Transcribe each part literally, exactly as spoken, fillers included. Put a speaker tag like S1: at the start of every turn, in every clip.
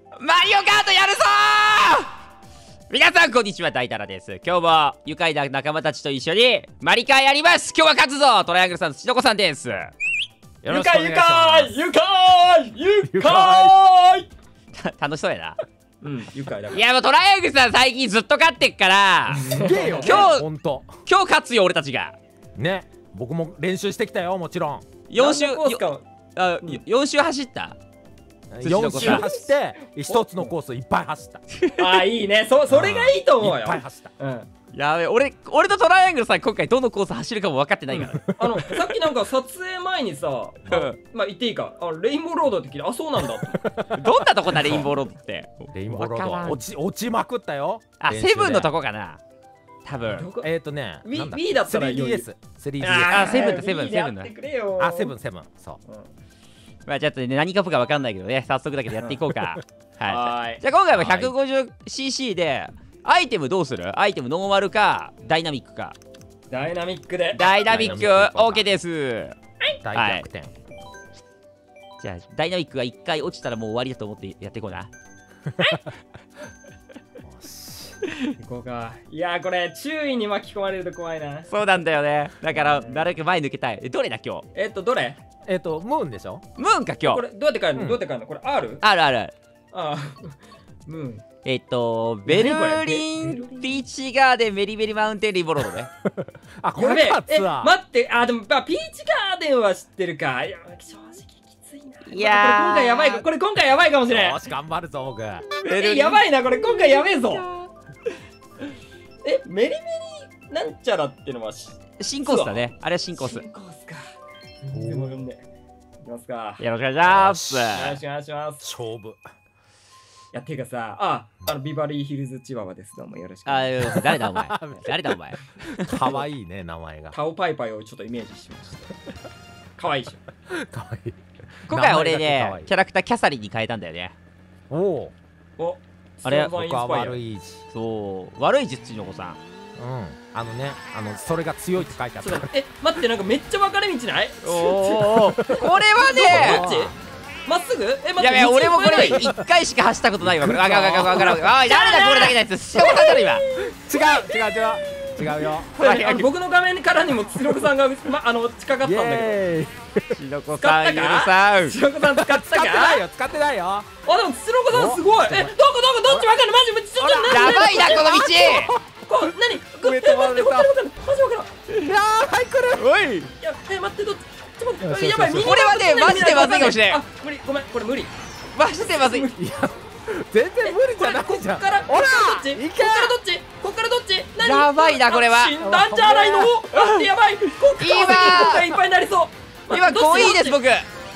S1: マリオカートやるぞー。皆さんこんにちは、大太郎です。今日も愉快な仲間たちと一緒にマリカーやります。今日は勝つぞ。トライアングルさん、土の子さんです。よ
S2: ろしくお願いします。愉快愉快愉快
S1: 楽しそうやな。
S2: うん、愉快だから。
S1: いやもうトライアングルさん最近ずっと勝ってっから
S3: すげえよ
S1: 今日
S3: ほんと
S1: 今日勝つよ俺たちが
S3: ね。僕も練習してきたよ、もちろん。
S1: よん週
S2: 何のコースか
S1: あ、うん、よん週走った。
S3: よん週走って一つのコースいっぱい走った。
S2: ああ、いいね。そそれがいいと思うよ。
S3: いっぱい走った。
S2: うん。
S1: やべえ、俺俺とトライアングルさん今回どのコース走るかも分かってないから、
S2: あのさっきなんか撮影前にさ、まあ、まあ言っていいか、あレインボーロードって聞いて、あそうなんだって
S1: どんなとこだレインボーロードって。
S3: レインボーロード落ち落ちまくったよ。
S1: あ、セブンのとこかな多分。
S3: えっとね
S2: Wii だったら
S3: スリーディーエス スリーディーエス。
S1: あ、セブンだセブンセブンだ。
S3: あ、セブンセブンそう。
S1: まあちょっとね、何カップか分かんないけどね、早速だけどやっていこうか。はい。じゃあ今回は ひゃくごじゅうシーシー でアイテムどうする？アイテムノーマルかダイナミックか。
S2: ダイナミックで。
S1: ダイナミック OK です。
S3: 大逆転。
S1: じゃあダイナミックがいっかい落ちたらもう終わりだと思ってやっていこうな。
S2: 行こうか。いやーこれ注意に巻き込まれると怖いな。
S1: そうなんだよね。だからなるべく前抜けたい。え、どれだ今日？
S2: えっとどれ？
S3: えっとムーンでしょ。
S1: ムーンか今日。
S2: これどうやって帰るの？どうやって帰るの？これ R？
S1: あるあるある。
S2: ああムーン。
S1: えっとベルリンピーチガーデンメリベリマウンテンリボロードね。
S3: あ、これか。
S2: え、待って、あでもまあピーチガーデンは知ってるか。いや正直きついな。
S1: いやー
S2: これ今回やばいか。これ今回やばいかもしれん。
S3: よし頑張るぞ僕。
S2: え、やばいなこれ今回やべえぞ。え、メリメリなんちゃらってのは
S1: 新コースだね。あれは新コース。
S2: 新コースか。でも読んで。いきますか。
S1: よろしくお願いします。
S2: よろしくお願いします。
S3: 勝負。
S2: いや、てかさ、あ、あのビバリーヒルズチワワです。どうもよろしく。
S1: あ、誰だお前。誰だお前。
S3: かわいいね名前が。
S2: タオパイパイをちょっとイメージしました。かわいいでしょ。
S3: かわいい。
S1: 今回俺ね、キャラクターキャサリンに変えたんだよね。
S3: おお。
S2: お、
S1: あれ、
S3: 僕は悪い字。
S1: そう、悪い字土の子さん。
S3: うん、あのね、あのそれが強いって書いてあった。
S2: え、待って、なんかめっちゃ分かれ道ない？
S1: おお、これはね、
S2: どっち？まっすぐ？え、
S1: 待って、やべ、俺もこれいっかいしか走ったことないわ。これ、わかるわかるわかるわかる。あ、誰だこれだけのやつ。土の子さんだろ今。
S3: 違う違う違う。違うよ。
S2: 僕の画面からにも土の子さんが、ま、あの近かったんだけ
S1: ど。土の子さん、ゆるさん。
S2: 土の子さん使ったか？
S3: 使ってないよ、使ってないよ。
S2: あ、でも土の子さんすごい。え、どこどこどっちわかる？マジちょっと
S1: やばいなこの道。
S2: こう、何？上飛ばれた。マジわからん。
S3: いやー、はい来る。
S1: おい。
S2: いや、え、待って、どっち？ちょっと待って、やばい。
S1: これはね、マジでまずいかもしれん。
S2: あ、無理、ごめん、これ無理。
S1: マジでまずい。
S3: 全然無理じゃないじゃん。
S2: こっからどっち？こっからどっち？こっからどっち？
S1: やばいなこれは。
S2: 死んだんじゃないの？待ってやばい。こっからいっぱいになりそう。
S1: 今ごいいです僕。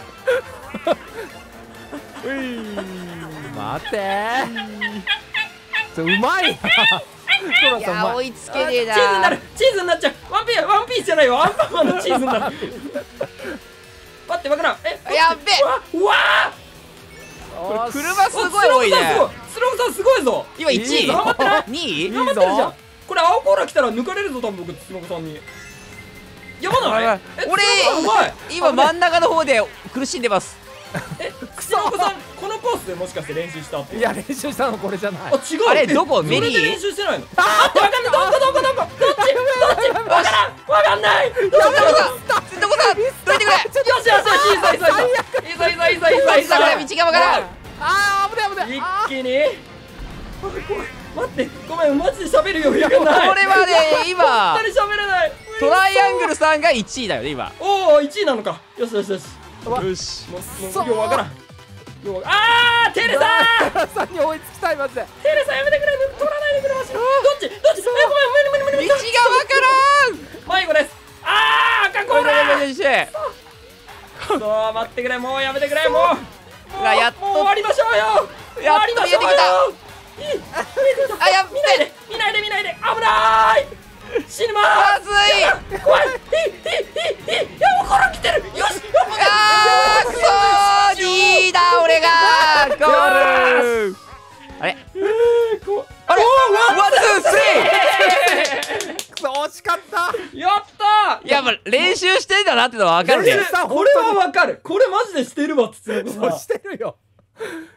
S3: 待ってー。うまい。
S1: いや追いつけねえな。
S2: チーズになる。チーズになっちゃう。ワンピースワンピースじゃないよ。アンパンマンのチーズになる。待ってわからん。え、
S1: やべえ。
S2: うわ
S1: ー。車すごい多いね。
S2: スローさんすごいぞ。
S1: 今いちい。
S2: 頑張ってない。
S1: にい。
S2: 頑張ってるじゃん。これ青コーラ来たら抜かれるぞ多分僕スローさんに。やばない？
S1: 俺今真ん中の方で苦しんでます。
S2: え、スローさんこのコースでもしかして練習したって？
S3: いや練習したのこれじゃない。
S2: あ違う。
S1: あれどこ？メリー？
S2: 練習してないの？あってわかんない。どこどこどこ？どっち？どっち？わからん。わかんない。どこどこ？
S1: どこだ？どいてくれ。
S2: よしよしよし。いいぞいいぞいいぞ。いいぞいいぞいいぞいいぞいいぞ。
S1: これ道がわからん。
S3: あー危ない危ない。
S2: 一気に。待ってごめんマジで喋る余裕がない。
S1: これはね今
S2: 本当に喋れない。
S1: トライアングルさんがいちいだよね今。
S2: おおいちいなのか。よしよしよし。
S1: よし。
S2: もうようわからん。あーテレさん
S3: さんに追いつきたいマジで。
S2: テレさんやめてくれ。取らないでくれマジで。どっちどっち？えごめん無理無理無理無理。
S1: 道がわ
S2: 迷子です。あー赤コーラ
S1: ー。して
S2: そう待ってくれ。もうやめてくれ。もうもう
S1: やっと
S2: 終わりましょうよ。
S1: やっと見えてきた。
S2: あや見ないで見ないで見ないで危ない死ぬま
S1: まず
S2: い怖いひひひひいやもうこれ来てるよし
S1: あーくそーにいだ俺がゴールあれあれワンツースリー
S3: くそ惜しかった。
S2: やったー。
S1: いやまあ練習してんだなってのは分かるね。
S2: これは分かる。これマジでしてるわ。つつの子さん
S3: してるよ。くそ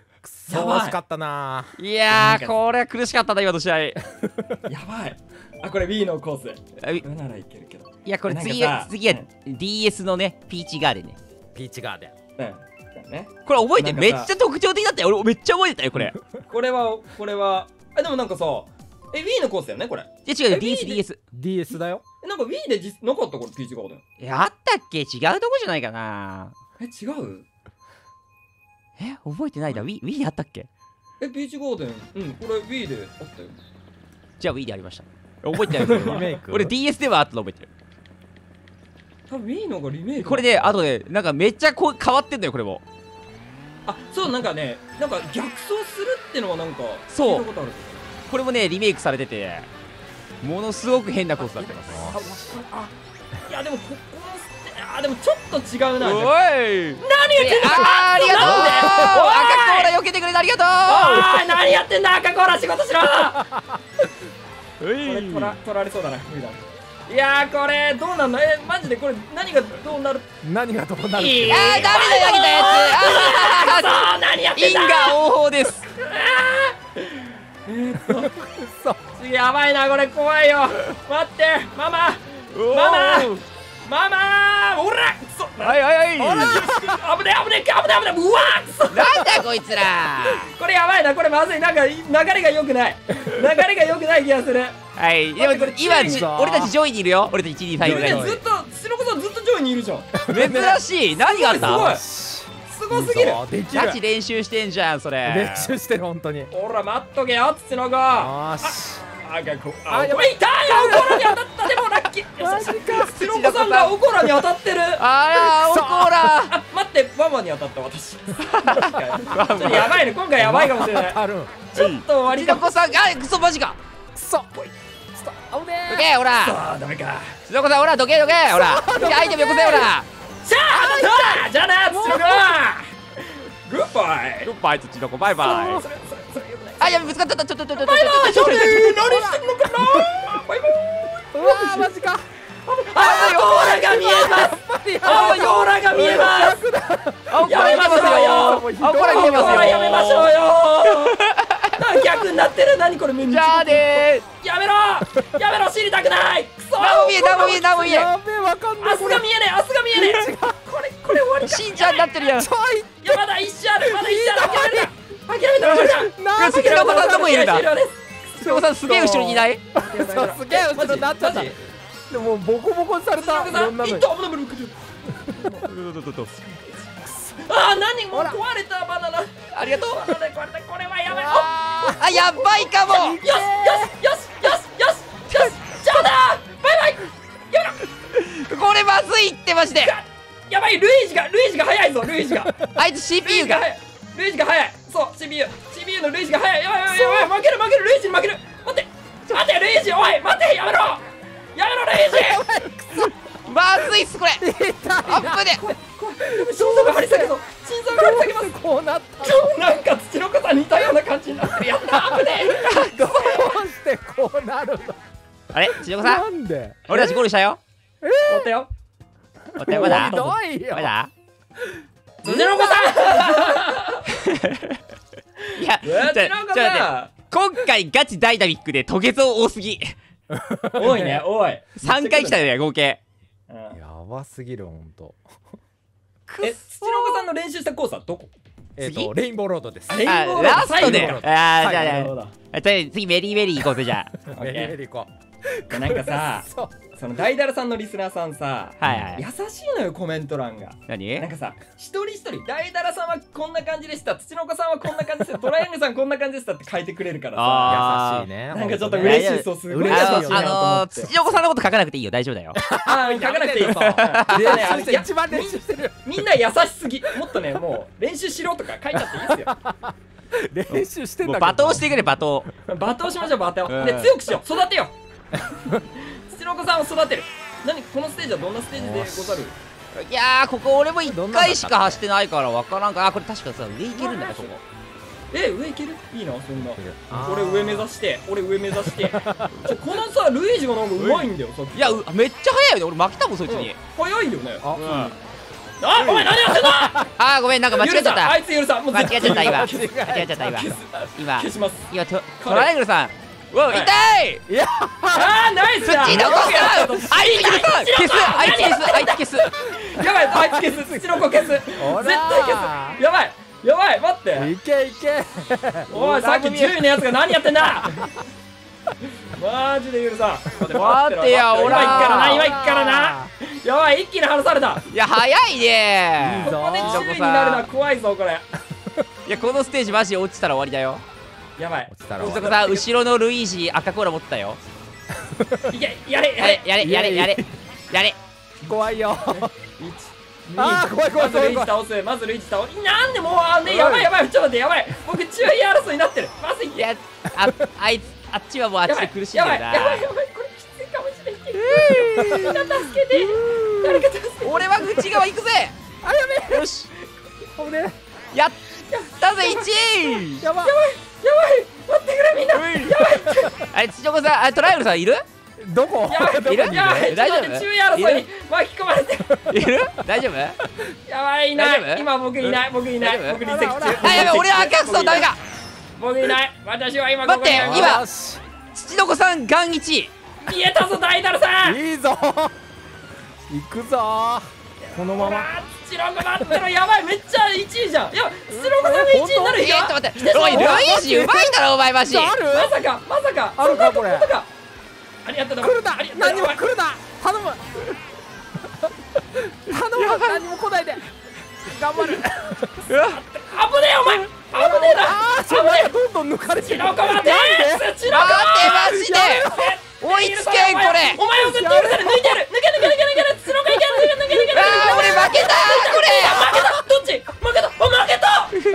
S3: そう惜しかったな。
S1: いやーこれは苦しかったな今の試合。
S2: やばい。あ、これ Wii のコース。
S1: あい
S2: これならいけるけど。
S1: いやこれ次
S2: なんかさ
S1: は次は ディーエス のねピーチガーデンね。
S3: ピーチガーデン。
S2: うん。ね。
S1: これ覚えてる、め
S2: なんかさ
S1: っちゃ特徴的だったよ。俺めっちゃ覚えてたよこれ。
S2: これはこれはえでもなんかさ、え Wii のコースだよねこれ。
S1: いや違うよ
S2: え
S1: ディーエス
S2: Wii で
S1: ディーエス。
S3: ディーエス だよ。
S2: えなんか Wii で実なかったこれピーチガーデン。
S1: いやあったっけ、違うとこじゃないかな。
S2: え違う？
S1: え覚えてないだ。 Wii Wii であったっけ。
S2: えピーチガーデンうんこれ Wii であったよ。
S1: じゃあ Wii でありました。覚えてないけど
S3: リメイク
S1: 俺 ディーエス ではあったの覚えてる。
S2: 多分 Wii のがリメイク。
S1: これであとでなんかめっちゃこう変わってんだよこれも。
S2: あそうなんかねなんか逆走するってのはなんか
S1: そう
S2: 聞いたことある。
S1: これもねリメイクされててものすごく変なコースになってます。
S2: ああいやでもここのステあでもちょっと違うな。
S1: おい
S2: 何言ってんの？
S1: あーありがとう。
S2: なんでおい
S1: 赤コーラ避けてくれてありが
S2: おい何やってんだ赤コーラ仕事しろ。
S1: とう。
S2: これ取ら取られそうだな無理だ。いやーこれどうなんの？えマジでこれ何がどうなる？
S3: 何がどうなるっ
S2: いい
S3: て。
S1: あーダメだ投げたやつ。あ
S2: そう何やっ
S1: ー因
S2: てんだ。
S1: 果応報です。
S2: えーっと
S3: そう。
S2: 次やばいなこれ怖いよ。待ってママ
S1: おー
S2: ママママおらくそ
S1: はいはいはい。
S2: 危ねえ危ねえ危ねえ危ねえうわーくそ
S1: なんだこいつら。
S2: これやばいなこれまずいなんか流れが良くない流れが良くない気がする。
S1: はいでも
S2: 待ってこれ
S1: 今じ
S2: 注意
S1: 俺たち上位にいるよ。俺たちいちにさんい
S2: こ
S1: るね。
S2: れねずっと白子さんずっと上位にいるじゃん。
S1: 珍しい。何があった
S2: すすごすぎる。
S3: そうできる
S1: ガチ練習してんじゃんそれ。
S3: 練習してる本当に。よ
S2: ほら待っとけよ土の子。
S3: ーし。
S2: あがこ
S3: あやば
S2: あこれ痛いよおこらに当たったでもラッキー。
S3: マジか。
S2: 土の子さんがおこらに当たってる。
S1: あーおこら。
S2: あ待ってママに当たった私。ちょっとやばいね今回やばいかもしれない。
S3: あるん。
S2: ちょっと終わりだ。
S1: ちのこさんあクソマジか。
S3: くそ。ちょっと危ね
S1: どけほら。
S2: ああダメか。
S1: ちのこさんほらどけどけほら。アイテムよこせほら。
S2: さあ当たったじゃあな土の子。グッバイ。
S1: グッバイ土のこバイバイ。
S2: それそれそれよくない。
S1: あやべぶつかったちょっとちょっとちょっと
S2: バイバイ。
S1: ちょっと
S2: 何してんのかな。バイバイ。
S3: え。うわーマジか。
S2: あーオーラが見えます。あーオーラが見えます。
S1: あおこら見てますよ。あおこら見てますよ。
S2: オーラやめましょうよ。あ逆になってる。何これ目に。
S1: じゃあね
S2: やめろやめろ知りたくない。くそ。
S1: ー。何も見え何も見え何も見え。
S3: やべえわかんない。
S2: 明日が見えねえ明日が見えねえ。これこれ終わりか。
S1: しんちゃんになってるやん。
S3: ちょい。
S2: いやまだ一瞬あるまだ一瞬ある。諦めた諦めた諦めた。
S3: なん
S1: 次の子さんどこいるんだ。
S2: 終了です
S1: ちのこさんすげえ後ろにいない。
S3: そうすげえ後ろになっちゃった。
S2: マジ
S3: でもボコボコにされた。いろんなのに。
S2: 一頭危ない危ない危ない。あー何もう壊れたバナナ。
S1: ありがとう。
S2: バナナ壊れたこれはやばい。お
S1: あやばいかも。
S2: よしよしよしよしよしよしちょうだバイバイやめろ
S1: これまずいってマジで。
S2: やばいルイージがルイージが早いぞルイージが
S1: あいつ シーピーユー が。
S2: ルイージが早いルイージが早いそう シーピーユー シーピーユー のルイージが早いやばいやばいやばい負ける負けるルイージに負ける待って待ってルイージおい待ってやめろやめろルイージ
S1: まずいっすこれ。アップで。
S2: 怖い怖い心臓が張り裂けそう心臓が張り裂けます
S3: こうなった。
S2: なんか土の子さん似たような感じになってるやった危ねえ
S3: どうしてこうなるの。
S1: あれちのこさ
S3: なんんで。
S1: 俺たちゴールしたよ。
S2: 持ったよ
S1: おってまだ
S3: ひどいよ。
S1: まだ。
S2: 土の子さ
S1: いや
S2: ん土の子
S1: ちょちょ待って
S2: さ
S1: 今回ガチダイナミックでトゲゾ多すぎ。
S2: ん多いね多い
S1: さんかい来たよね合計。
S2: うん
S3: やばすぎるほんと。
S2: え土の子さんの練習したコースはどこ
S3: えっ
S1: 次
S3: とレインボーロードです。
S2: レインボー
S1: あ
S2: ロード
S1: ラストで。
S2: 最後
S1: あーじゃあ
S2: な
S1: じゃ
S2: るほど
S1: ああとりあえず次メリーメリー行こうぜじゃあ。
S3: メリメリコ。
S2: なんかさ
S3: そう。
S2: そのダイダラさんのリスナーさんさ
S1: はいはい
S2: 優しいのよコメント欄が
S1: 何
S2: なんかさ一人一人ダイダラさんはこんな感じでした土の子さんはこんな感じでしたトライアングルさんこんな感じでしたって書いてくれるからさ
S1: あー
S3: 優しいね。
S2: なんかちょっと
S3: ほんね
S2: 嬉しいそうすごい優しいなと思って
S1: あのー土の子さんのこと書かなくていいよ大丈夫だよ。
S2: あー書かなくていいそう
S3: 練
S2: あのいや
S3: 習して一番練習してる。
S2: みんな優しすぎもっとねもう練習しろとか書いちゃっていいっすよ
S3: 練習してん
S1: もう
S3: だけど。
S1: 罵倒してくれ罵倒。
S2: 罵倒しましょう罵倒
S1: うん
S2: で強くしよう育てよう土の子さんを育てる何このステージはどんなステージでござる
S1: いやーここ俺もいっかいしか走ってないからわからんか。あこれ確かさ上行けるんだねここ。
S2: え上行けるいいなそんな
S3: あー
S2: 俺上目指して俺上目指してちょこのさルイージがなんかうまいんだよさっき
S1: いやうめっちゃ速いよね俺負けたもんそいつに。
S2: 早いよね
S3: あ
S1: うん
S2: あ、お前何やってんだ。
S1: あーごめん、なんか間違えちゃった
S2: あいつ許さん。もう
S1: 間違えちゃった今間違
S2: 消す
S1: えちゃった今今
S2: 消します。
S1: 今トトライアングルさんうわ
S2: はい
S1: 痛い
S3: いや
S2: あーナイスだ。
S1: 土の子さんあいつ消す消すあいつ消すあいつ消す
S2: やばい、あいつ消す。土の子消す。絶対
S3: ほら
S2: 消す。やばい。やばい、待って。
S3: いけいけ
S2: おい、さっきじゅういのやつが何やってんだ。マジで許さん。
S1: 待ってや
S2: 今
S1: おら
S2: 行くからな、今行くからな。やばい、一気に離された。
S1: いや早いね
S3: いいぞ
S2: ここでじゅういになるのは怖いぞ、これ。
S1: いやこのステージマジで落ちたら終わりだよ
S2: やばい。
S3: 落ちたら
S1: うそ
S3: 終わ
S1: こさ後ろのルイージ赤コーラ持ってたよ
S2: いけ、やれ、
S1: や
S2: やれ。
S1: れやれやれやれやれ
S3: り怖いよ
S2: 一
S3: あー怖い怖い
S2: まずルイージ倒す。まずルイージ倒す。なんでもう、あ、ね、やばいやばい。ちょっと待って、やばい。僕、中位争いになってる。まずい。
S1: いやああいつあっちはもうあっちで苦しんでるな
S2: やばいやばいやばいやばい。これきついかもしれない。みんな助けて。誰か助けて。
S1: 俺は内側行くぜ
S3: あやべ
S1: よし
S3: え危ね
S1: やったぜいちい
S3: やば
S2: やばい待ってくれみんな。やばい。
S1: あれ土子さんあトライアングルさんいる
S3: どこ
S2: やばい
S3: どこに
S1: いる
S2: やばい。
S1: 大丈夫
S2: ちょっと待って、中位争いに巻き込まれて。
S1: いる大丈夫
S2: やばい、いない。
S1: 大丈夫
S2: 今僕いない。僕いない。
S1: 大丈夫
S2: 僕離席中。
S1: あやべ俺は赤くそうダメか
S2: 僕いない。私は今こ
S1: 待って
S2: こにいる。
S1: 今
S3: よし
S1: 土の子さんガンいち
S2: 見えたぞ、大ダルさん。
S3: いいぞ行くぞこのまま
S2: ほら、土の子待ってろ。やばい、めっちゃいちいじゃん。いや、土の子さんがいちいになる
S1: え
S2: 日が
S1: ーっと待っておいルイージうまいだろお前マジ
S3: ある
S2: まさか、まさか。
S3: あるかこれ
S2: まさか。ありがとう。
S3: 来るな
S2: ありがとう。
S3: 何も来るな頼む頼む何も来ないで頑張る
S1: うわ
S2: 危ねえ、お前。危ねえな。
S3: あーちょなんかどんどん抜かれてる
S2: 土の子待て。土の子。
S1: 待ってマジで追いつけんこれ
S2: お前を絶対許され。抜いてやる。抜け抜け抜け抜け抜け。土の子いける。抜け抜け抜け抜け。
S1: あー俺負けたこれ
S2: 負けた。どっち？負けた。あ、負けた。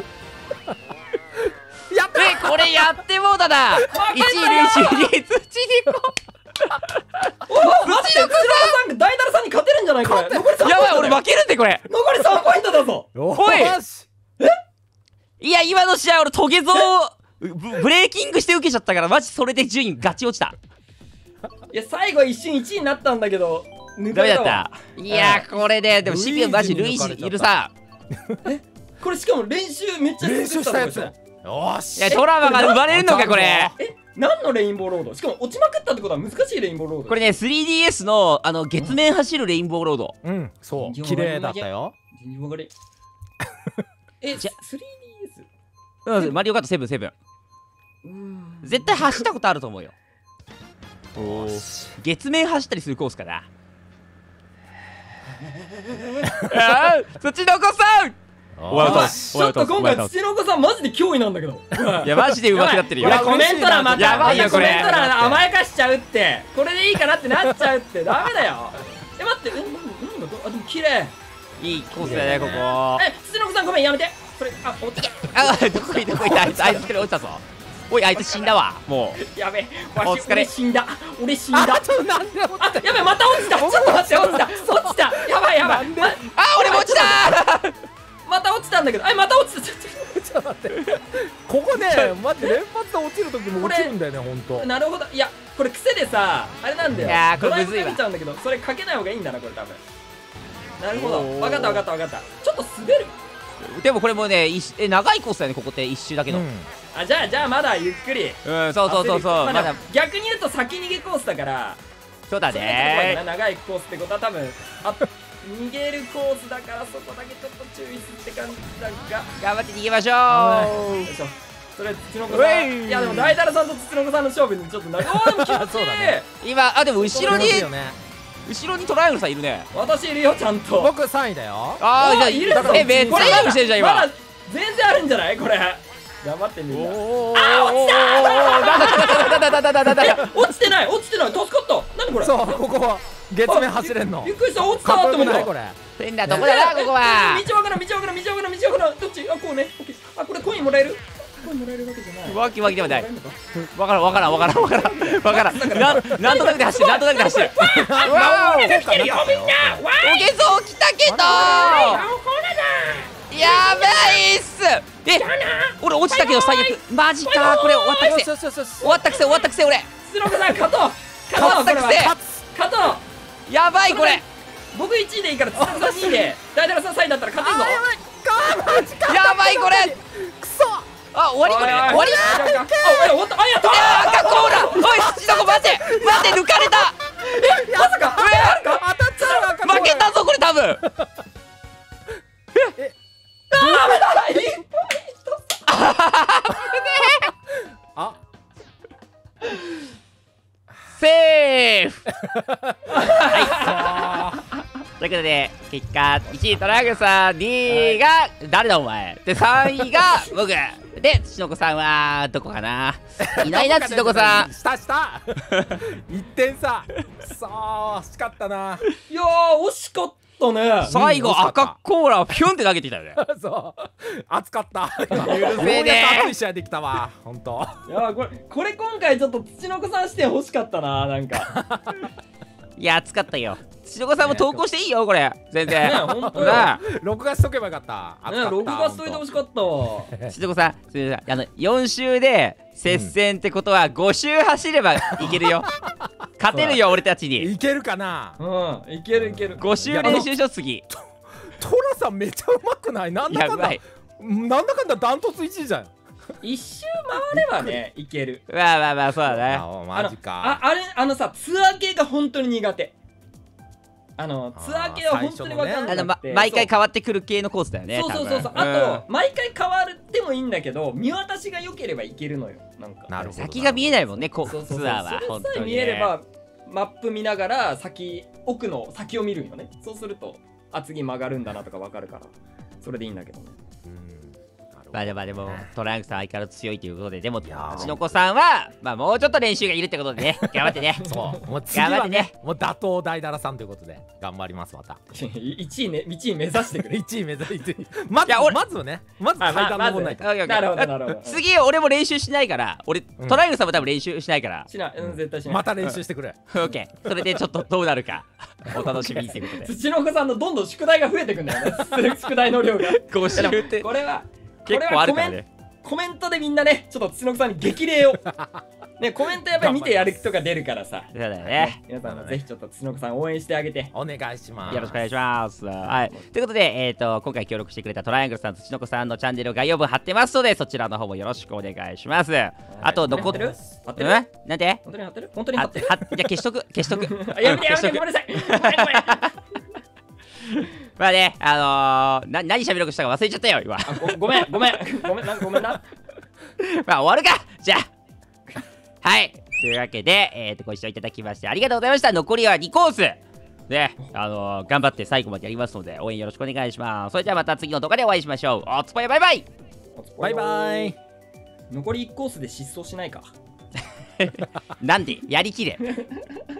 S3: やった
S1: えこれやってもうだな
S2: 負けた
S1: いちいルイージに土にこ
S2: おお、マジで土の子さんが大ダルさんに勝てるんじゃないこれ。残りさん
S1: やばい俺負けるってこれ
S2: 残りさんポイントだぞ。
S1: おい
S3: よし
S1: いや今の試合俺トゲゾウブブレーキングして受けちゃったからマジそれで順位ガチ落ちた
S2: いや、最後一瞬いちいになったんだけど抜かれ
S1: ダメだ
S2: たわ。
S1: ったいやこれででも シーピーユー マジルイージいるさ
S2: これしかも練習めっちゃ
S3: 練習したやつ
S2: 作ったって
S3: よ
S2: こ
S3: し
S1: いやトラマが生まれるのかこれ
S2: とでしょ。え、何のレインボーロード？しかも落ちまくったってことは難しいレインボーロード。
S1: これね スリーディーエス のあの月面走るレインボーロード
S3: うんそう綺麗だったよ
S2: 全然わかれん。え、
S1: じゃ
S2: スリーディーエス？
S1: うんマリオカートセブンセブン
S2: うーん。
S1: 絶対走ったことあると思うよ
S3: よし
S1: 月面走ったりするコースかなあーそっちの子さんお前
S3: よ
S1: 倒
S3: し
S1: す
S2: ちょっと今回土の子さんマジで脅威なんだけど。
S1: いやマジで上手くなってるよ
S2: やばいコメント欄また
S1: やばいよこれ
S2: コメント欄甘やかしちゃうって。これでいいかなってなっちゃうってダメだよ。え、待って、え、なんだなんだあ、でも綺麗。
S1: いいコースだねここ
S2: え、土の子さんごめんやめて。それ、あ、落ち
S1: あどこいどこいったあいつあいつ落ちたぞおいあいつ死んだわもう
S2: やべえ、わし
S1: お疲れ
S2: 俺死んだ。俺死んだ。
S3: あちょっとなんで落
S2: あ、やべえ、また落ちた。ちょっと待って、落ちた。落ちた。やばいやばい。
S3: なんで
S2: ま
S1: あ俺も落ちた
S2: また落ちたんだけど。え、また落ちた。ちょっ
S3: ちょっと待ってここねマジ連発で落ちる時も落ちるんだよねほんと
S2: となるほど。いや、これ癖でさ、あれなんだよ。
S1: いやーこれむずいわ
S2: ドライブかけちゃうんだけど、それかけない方がいいんだな、これ多分。なるほど。
S3: おー
S2: わかったわかったわかった。ちょっと滑る。
S1: でもこれもうね一え長いコースだよねここって一周だけどうん
S2: あ、じゃあ、じゃあまだゆっくり。
S1: そうそうそうそう
S2: 焦るまあ
S1: まだ
S2: 逆に言うと先逃げコースだから、
S1: そうだ
S2: それってことだ
S1: ね
S2: な長いコースってことは多分、あ、逃げるコースだからそこだけちょっと注意するって感じだが。
S1: 頑張って逃げましょ
S2: よいしょ。それ土の子
S1: う
S2: さん。
S1: えい
S2: いやでも大太郎さんと土の子さんの勝負にちょっとな。おーでも気持ちいい。
S3: そうだね
S1: う今あでも後ろに
S3: 気持ちいいよね
S1: 後ろにトライアングルさんいるね
S2: 私いるよちゃんと。
S3: 僕さんいだよ
S1: ああじゃあ
S2: いるぞ
S1: えめっちゃいいしてるじゃん今
S2: まだ全然あるんじゃないこれ。頑張ってみんな。
S3: お
S2: あー落ちた
S1: だだだだだだだだだ
S2: 落ちてない落ちてない助かった。何これ。
S3: そうここは月面走れんの
S2: びっくりした落ちた
S3: かっこ
S2: って思った。
S3: よくないこれ
S1: 変なとこだなここは
S2: 道わからん道わからん道わからん道わからん。どっち。あ、こうね。オッケー。あ、これコインもらえる。コインもらえるわけじゃない。
S1: わきわきでもない
S2: もらえるのか
S1: わからんわからんわからんわからんわからんなんなんとなくで走ってるなんとなくで走ってるわ
S2: わー来てるよみんな。わ
S1: おげそう来たけど
S2: ー青コーナだ。
S1: やばいっすえ俺落ちたけど最悪マジかこれ終わったくせ
S3: よしよしよしよし
S1: 終わったくせ終わったくせ俺
S2: 土の子さん勝とう勝とう
S1: 勝ったくせ
S2: これは勝とう。
S1: やばいこれ
S2: 僕いちいでいいからつさんさんにいで大太郎さんさんいだったら勝てんぞ。
S1: やばいこれ
S3: くそ
S1: あ終わりこれ終わり
S2: あ終わったあやった
S1: いやー赤コーラおい土の子待て待て抜かれた
S2: えまさか
S3: 当たっちゃう赤コーラ
S1: 負けたぞこれ多分
S3: え
S2: ダメだいい
S3: あ
S1: セーフはいということで結果いちいトライアングルさん、にいが誰だお前でさんいが僕で土の子さんはどこかないないな土の子さん
S3: 下下いってん差さあ惜しかったない
S2: やー惜しかったね。
S1: 最後赤コーラをピュンって投げてきたよね
S3: そう熱かった
S1: 許せねえ
S3: 熱い試合できたわ本当
S2: いやーこれこれ今回ちょっと土の子さん視点欲しかったななんか
S1: いや熱かったよ土の子さんも投稿していいよこれ全然
S2: ねほんとよ
S1: なあ
S3: 録画しとけばよかった熱かった
S2: 録画しといてほしかったわ。
S1: 土の子さんすみませんあのよん周で接戦ってことはご周走ればいけるよ勝てるよ俺たちに
S3: いけるかな
S2: うんいけるいける。
S1: ご周練習しよう次
S3: トラさんめちゃうまくないなんだかんだ
S1: やばい
S3: なんだかんだダントツいちいじゃん
S2: 一周回ればねいける。
S1: まあまあまあそうだね
S3: あマジか
S2: ああれあのさツアー系が本当に苦手。あのツアー系は本当に分かん
S1: あの、ま
S2: なくて、
S1: 毎回変わってくる系のコースだよね
S2: そうそうそうそう、
S1: 多分
S2: あと、毎回変わってもいいんだけど見渡しが良ければいけるのよなんか。
S3: なるほど
S1: 先が見えないもんねこ
S2: そうそうそう
S1: ツアーは
S2: それさえ
S1: 本当に
S2: 見えればマップ見ながら先奥の先を見るんよね。そうするとあ次曲がるんだなとか分かるからそれでいいんだけどね。
S1: まあでもでもトライアングルさん相変わらず強いということででも
S3: やー
S1: ちのこさんはまあもうちょっと練習がいるってことでね頑張ってね
S3: そうもう次は
S1: 頑張ってね
S3: ねもう打倒大だらさんということで頑張りますまた
S2: いちいねいちい目指してくれ。
S3: いちい目指してまず
S1: いや俺
S3: まずはねまず階段登んないと
S1: オッケーオッケー
S2: なるほどなるほど。
S1: 次俺も練習しないから俺
S3: うん
S1: トライアングルさんも多分練習しないから
S2: しない、うん、絶対しない。
S3: また練習してくれ
S1: オッケーそれでちょっとどうなるかお楽しみにということで
S2: 土の子さんのどんどん宿題が増えてくんだよね宿題の量が。
S1: ご周って
S2: これは
S1: 結構あるから
S2: これは
S1: ね
S2: コメントでみんなねちょっと土の子さんに激励をねコメントやっぱり見てやる人が出るからさ
S1: そうだよね
S2: 皆さんもぜひちょっと土の子さん応援してあげて。
S3: お願いします
S1: よろしくお願いします。はい。ということで、えっ、と、今回協力してくれたトライアングルさん、土の子さんのチャンネル概要文貼ってますので、そちらの方もよろしくお願いします。あと、残ってる
S2: 貼ってる
S1: うんなんで
S2: 本当に貼ってる本当に貼
S1: は
S2: ってる
S1: はじゃあ消しとく、消しとく。
S2: あやめてやめて
S1: 消しとく
S2: ごめんなさいごめんごめん
S1: まあね、あのー、な何喋ろうとしたか忘れちゃったよ、今。
S2: あごごめんごめんごめんなごめんな。
S1: まあ、終わるかじゃあ。はい。というわけで、えっ、と、ご視聴いただきましてありがとうございました。残りはにコース。ね、あのー、頑張って最後までやりますので、応援よろしくお願いします。それではまた次の動画でお会いしましょう。おつぽやバイバイ
S3: バイバイ
S2: 残りいちコースで失踪しないか。
S1: なんでやりきれ。